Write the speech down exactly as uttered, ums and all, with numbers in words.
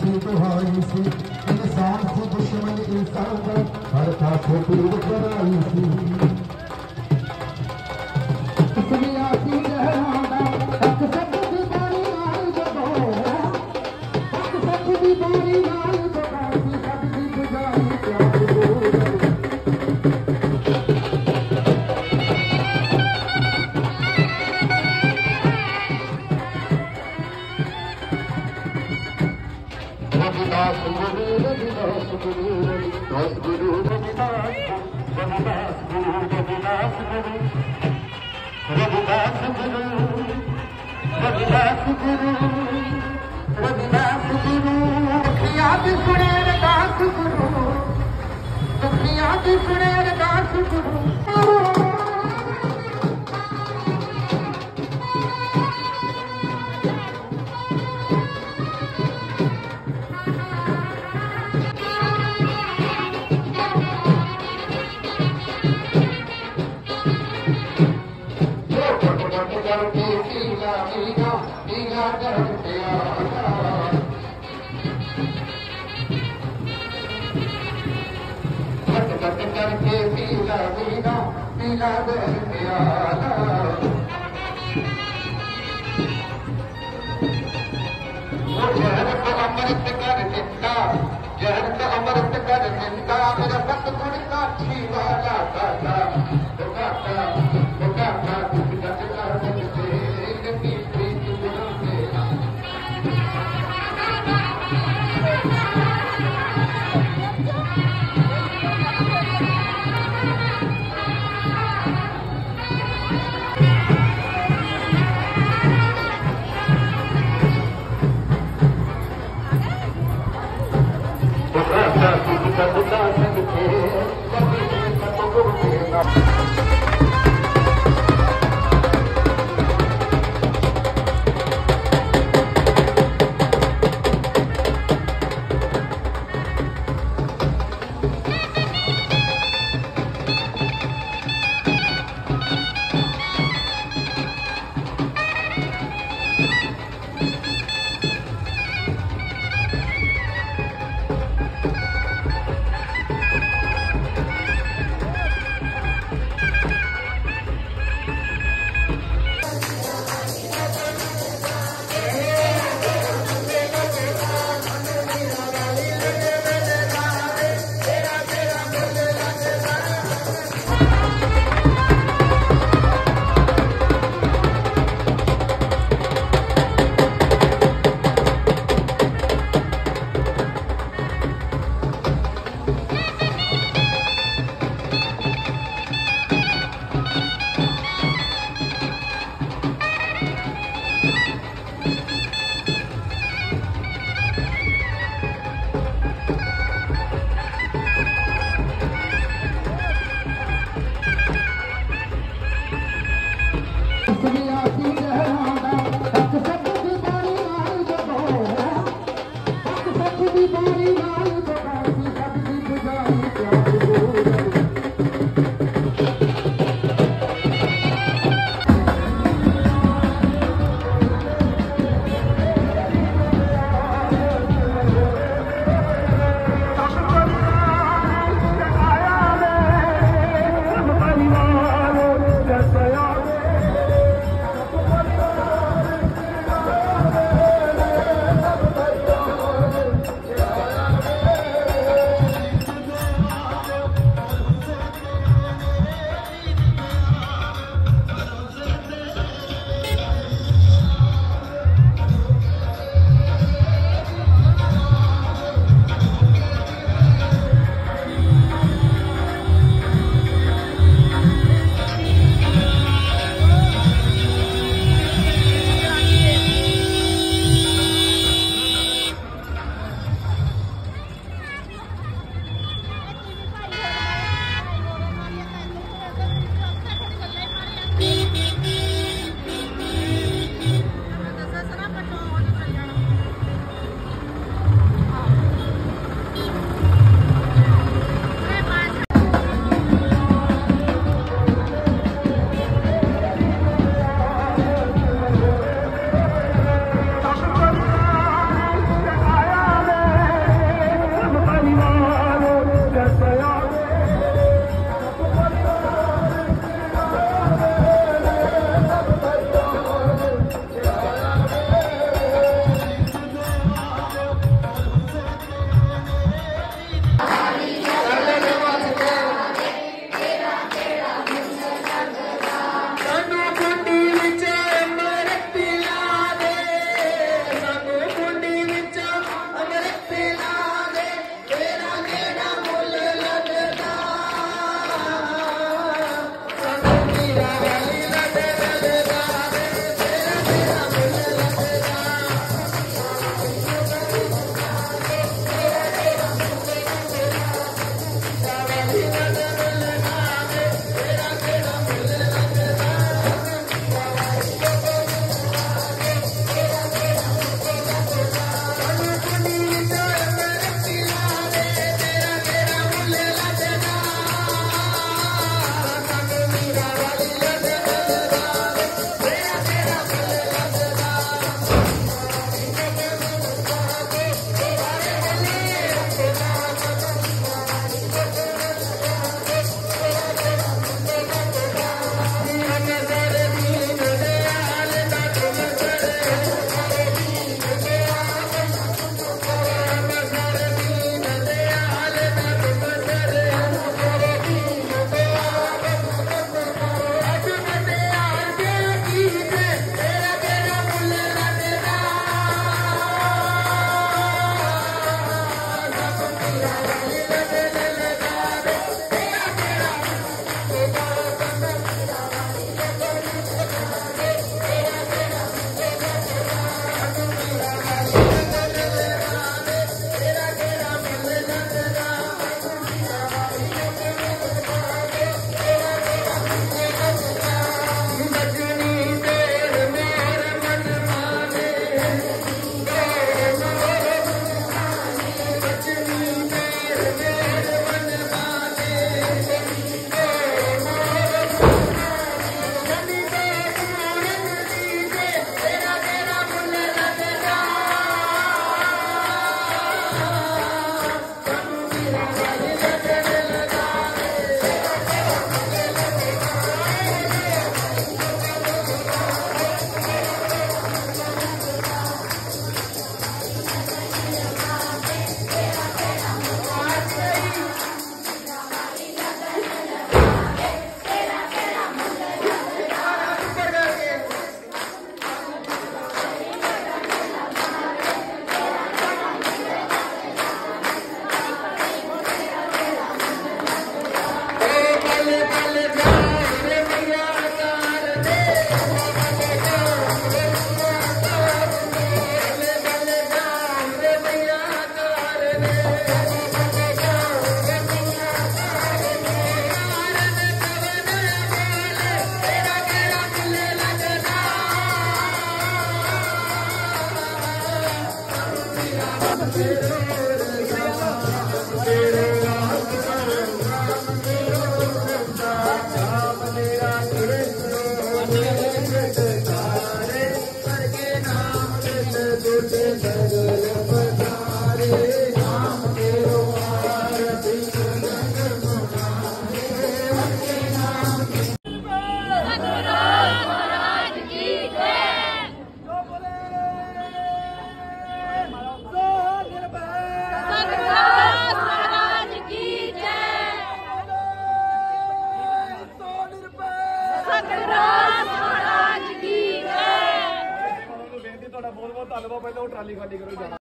की दुहाई सी, इंसान से दुश्मन इंसान का हर पासे पीर कराई सी। इसलिए आसी जहराना हक सच दी बारी नाल जगो, हक सच दी बारी नाल जगो, सच दी बुझाई प्यार बोल। रविदास गुरु रविदास गुरु रविदास गुरु रविदास रविदास गुरु रविदास गुरु रविदास गुरु रविदास गुरु रविदास गुरु दुखिया दी सुने रविदास गुरु, दुखिया दी सुने रविदास गुरु। करके पीला पीला पीला करके आला, घट घट करके पीला पीला पीला करके आला। वो जहर को अमृत कर निंदा, जहर को अमृत कर निंदा, मेरा सतगुण का छीवाला काटा काटा काटा बहुत बहुत धन्यवाद। पहले वो ट्राली खाली करो।